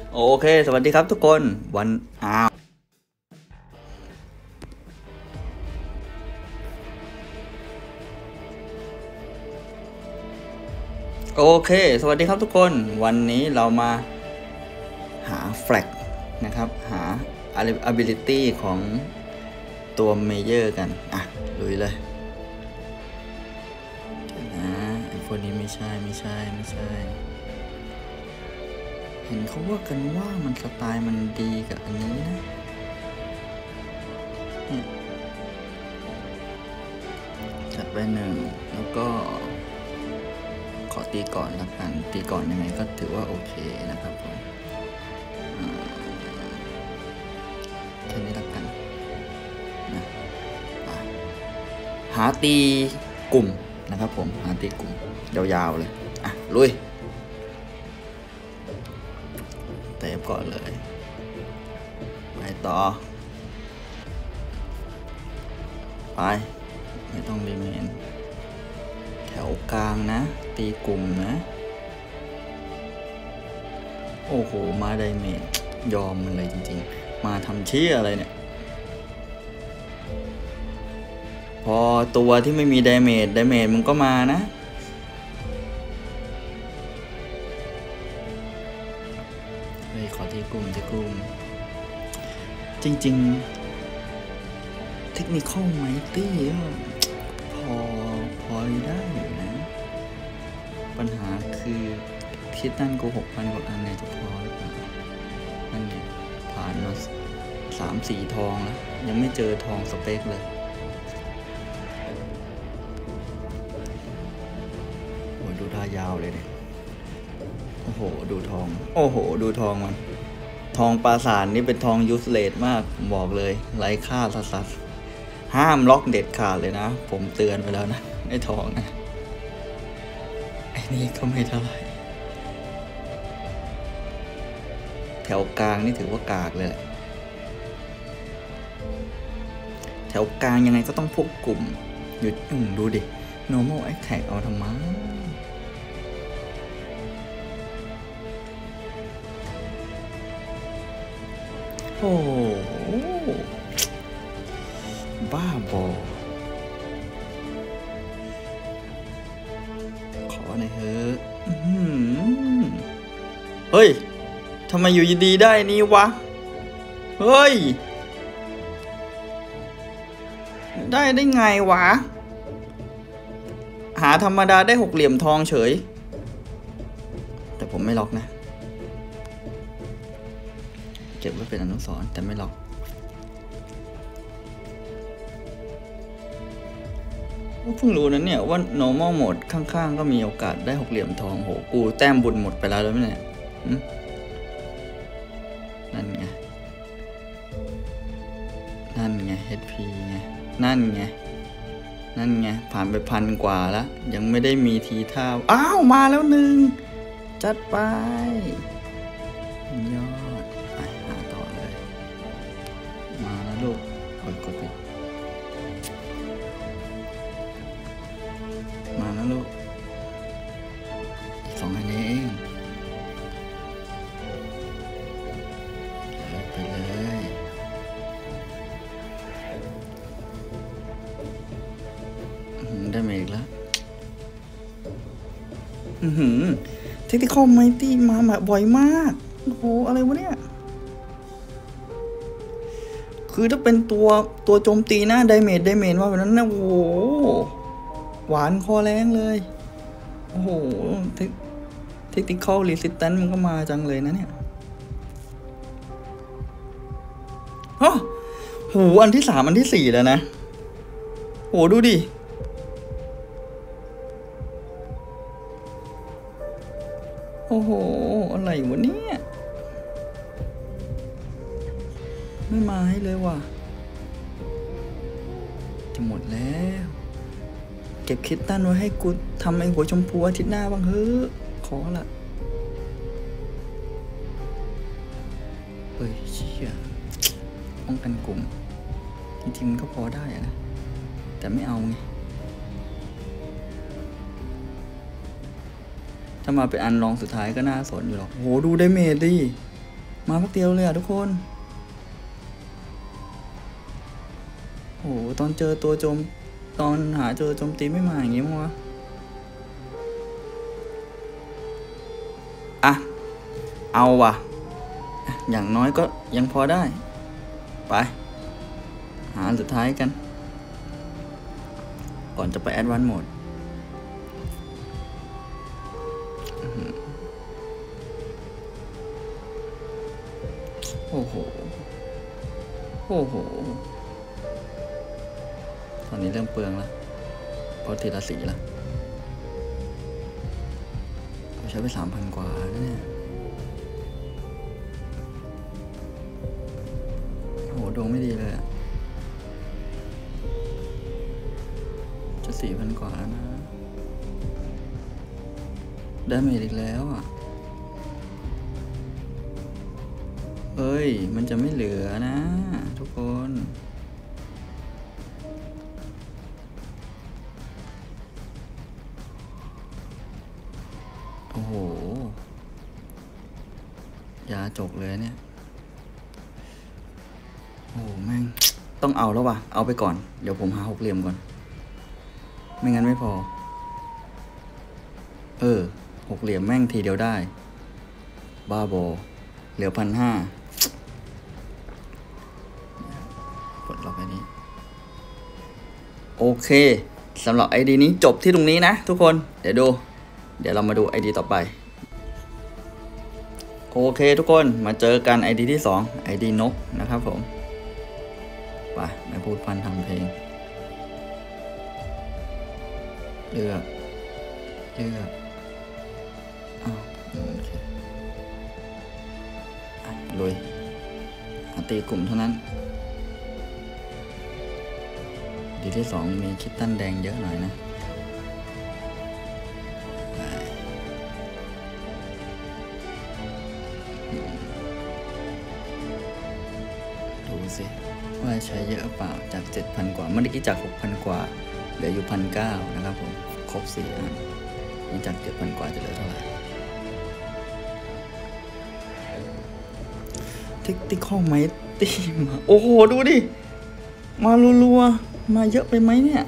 โอเคสวัสดีครับทุกคนวันโอเคสวัสดีครับทุกคนวันนี้เรามาหาแฟลกนะครับหา ability ของตัวเมเยอร์กันลุยเลยนะไอพวกนี้ไม่ใช่เห็นเขาว่ากันว่ามันสไตล์มันดีกับอันนี้นะจัดไปหนึ่งแล้วก็ขอตีก่อนละกันตีก่อนยังไงก็ถือว่าโอเคนะครับผมแค่นี้ละกันนะหาตีกลุ่มนะครับผมหาตีกลุ่มยาวๆเลยลุยเตะก่อนเลยไปต่อไปไม่ต้องรีเมนแถวกลางนะตีกลุ่มนะโอ้โหมาไดเมจยอมมันเลยจริงๆมาทำเชี่ยอะไรเนี่ยพอตัวที่ไม่มีไดเมจมึงก็มานะเฮ้ยขอตีกลุ่มจริงๆเทคนิคอลไมตี้พอได้อยู่นะปัญหาคือคิดตั้นกู6,000 กว่าอันเนี่ยจะพอหรือเปล่านั่นเนี่ยผ่านมา3-4 ทองแล้วยังไม่เจอทองสเปคเลยโอ้ดูท่ายาวเลยเนี่ยโอ้โหดูทองมันทองปราสาทนี่เป็นทองยูสเลสมากผมบอกเลยไร้ค่าสัสห้ามล็อกเด็ดขาดเลยนะผมเตือนไปแล้วนะไอ้ทองนะไอ้นี่ก็ไม่เท่าไหร่แถวกลางนี่ถือว่ากากเลยแถวกลางยังไงก็ต้องพวกกลุ่มหยุดดูดิ normal attack เอาทำไมโอ้บ้าบอขอหน่อยเถอะเฮ้ยทำไมอยู่ดีได้นี่วะเฮ้ยได้ไงวะหาธรรมดาได้6 เหลี่ยมทองเฉยแต่ผมไม่ล็อกนะเก็บไว้เป็นอนุสรณ์แต่ไม่ล็อกเพิ่งรู้นะเนี่ยว่า normal mode ข้างๆก็มีโอกาสได้6 เหลี่ยมทองโหกูแต้มบุญหมดไปแล้วไหมเนี่ยนั่นไง HP ไงนั่นไงผ่านไป1,000 กว่าแล้วยังไม่ได้มีทีท่าอ้าวมาแล้ว1จัดไปยอดไปหาต่อเลยมาแล้วลูกกดปิดมาแล้วลูกอีก2 อันนี้เองไปเลยได้มาอีกแล้วเทคนิคอลไมตี้มาบ่อยมากโอ้โหอะไรวะเนี่ยคือถ้าเป็นตัวโจมตีนะไดเมจว่าแบบนั้นนะโอ้โหหวานคอแรงเลยโอ้โหเทคนิคอลรีสิสแตนซ์มันก็มาจังเลยนะเนี่ยโอ้โหอันที่3อันที่4แล้วนะโหดูดิโอ้โหอะไรวะเนี่ยไม่มาให้เลยว่ะจะหมดแล้วเก็บคิดตั้นไว้ให้กูทำไอ้หัวชมพูอาทิตย์หน้าบ้างเฮ้ยขอละเฮ้ยเชี่ยป้องกันกลุ่มจริงๆมันก็พอได้นะแต่ไม่เอาไงถ้ามาเป็นอันรองสุดท้ายก็น่าสนอยู่หรอกโหดูได้เมจดิมาพักเดียวเลยอะทุกคนโอ้ตอนเจอตัวตอนหาเจอโจมตีไม่มาอย่างงี้มั้งวะอ่ะเอาว่ะอย่างน้อยก็ยังพอได้ไปหาสุดท้ายกันก่อนจะไปแอดวานซ์โหมดโอ้โหโอ้โหตอนนี้เริ่มเปลืองแล้วเพราะทีละสีแล้วใช้ไป 3,000 กว่าแล้วเนี่ยโหดวงไม่ดีเลยอะจะ 4,000 กว่าแล้วนะได้เมจอีกแล้วอ่ะเฮ้ยมันจะไม่เหลือนะทุกคนโอ้โหยาจกเลยเนี่ยโอ้แม่งต้องเอาแล้วว่ะเอาไปก่อนเดี๋ยวผมหา6 เหลี่ยมก่อนไม่งั้นไม่พอ6 เหลี่ยมแม่งทีเดียวได้บ้าบอเหลือ 1,500กดล็อกไอ้นี้โอเคสำหรับ ID นี้จบที่ตรงนี้นะทุกคนเดี๋ยวเรามาดู ID ต่อไปโอเคทุกคนมาเจอกัน ID ที่2 ID นกนะครับผมไปไม่พูดพันทำเพลงเลือกโอเคลุยตีกลุ่มเท่านั้นดีที่2มีคิตตันแดงเยอะหน่อยนะดูสิว่าใช้เยอะเปล่าจาก 7,000 กว่าเมื่อกี้จาก 6,000 กว่าเหลืออยู่ 1,900 นะครับผมครบ4 อันนี่จาก 7,000 กว่าจะเหลือเท่าไหร่ติ๊กข้อไม้ตีมาโอ้โหดูดิมารัวๆมาเยอะไปไหมเนี่ย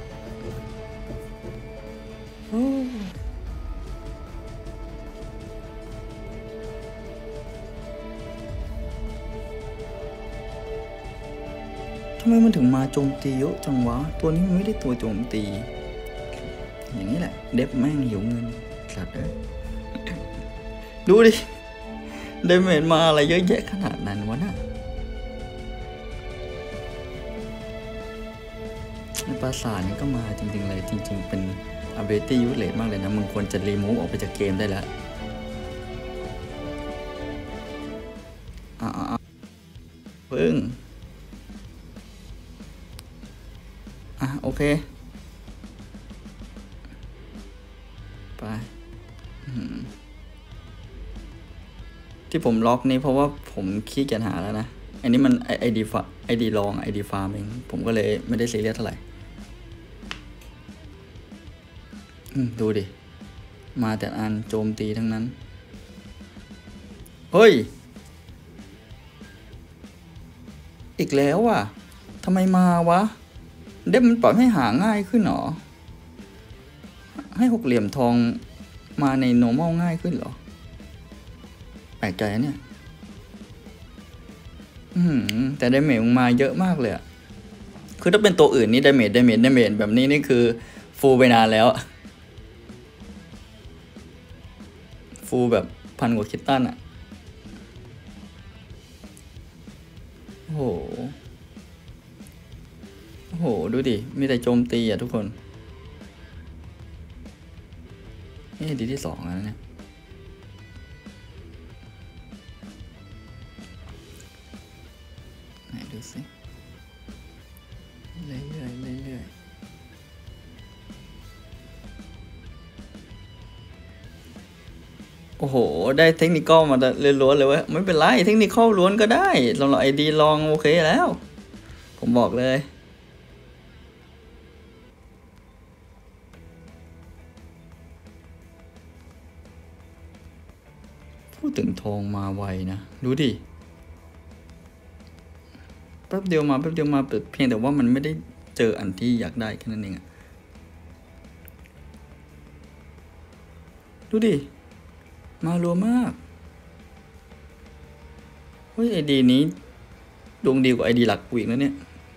ทำไมมันถึงมาโจมตีเยอะจังวะตัวนี้มันไม่ได้ตัวโจมตีอย่างนี้แหละเด็บแม่งหิวเงินสัตว์เลยดูดิเดเมจมาอะไรเยอะแยะขนาดนั้นวะน่ะในปราสาทนี้ก็มาจริงๆเลยจริงๆเป็น ability useless มากเลยนะมึงควรจะรีมูฟออกไปจากเกมได้แล้วพึ่งโอเคไปที่ผมล็อกนี้เพราะว่าผมขี้เกียจหาแล้วนะอันนี้มันไอดีลองไอดีฟาร์มเองผมก็เลยไม่ได้ซีเรียสเท่าไหร่ดูดิมาแต่อันโจมตีทั้งนั้นเฮ้ยอีกแล้วอ่ะทำไมมาวะเด็บมันปล่อยให้หาง่ายขึ้นหรอให้6 เหลี่ยมทองมาใน normal ง่ายขึ้นหรอแปลกใจเนี่ยแต่ดาเมจมาเยอะมากเลยอะคือถ้าเป็นตัวอื่นนี่ดาเมจแบบนี้นี่คือฟูลไปนานแล้วฟูลแบบ1,000 กว่าคิตตันอะโอ้โหดูดิมีแต่โจมตีอะทุกคนนี่ดีที่2แล้วเนี่ยไหนดูสิเรื่อยโอ้โหได้เทคนิคมาล้วนเลยเว้ยไม่เป็นไรเทคนิคล้วนก็ได้สำหรับ ID ลองโอเคแล้วผมบอกเลยดถึงทองมาไวนะดูดิแป๊บเดียวมาเพียงแต่ว่ามันไม่ได้เจออันที่อยากได้แค่นั้นเองอะดูดิมารัวมากเฮ้ยไอดีนี้ดวงดีกว่าไอดีหลักกูอีกนะเนี่ย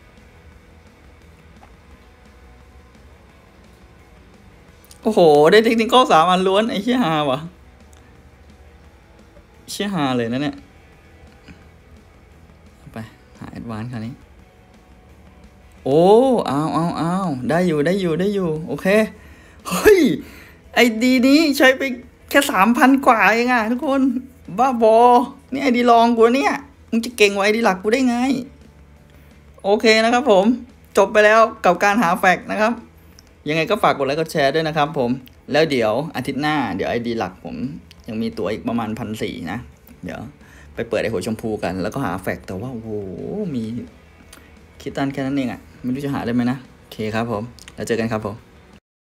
โอ้โหได้เทคนิค3 อันล้วนไอเชี่ยฮาวะเชี่ยฮาเลยนะเนี่ยไปหาแอดวานซ์คันนี้โอ้เอาได้อยู่โอเคเฮ้ยไอดีนี้ใช้ไปแค่3,000 กว่าเองอะทุกคนบ้าบอนี่ไอดีลองกูเนี่ยมึงจะเก่งกว่าไอดีหลักกูได้ไงโอเคนะครับผมจบไปแล้วกับการหาแฟกต์นะครับยังไงก็ฝากกดไลค์กดแชร์ด้วยนะครับผมแล้วเดี๋ยวอาทิตย์หน้าเดี๋ยวไอดีหลักผมยังมีตัวอีกประมาณ1,400นะเดี๋ยวไปเปิดไอหัวชมพูกันแล้วก็หาแฟกต์แต่ว่าโอ้โหมีคิดตันแค่นั้นเองอะไม่รู้จะหาได้ไหมนะโอเคครับผมแล้วเจอกันครับผม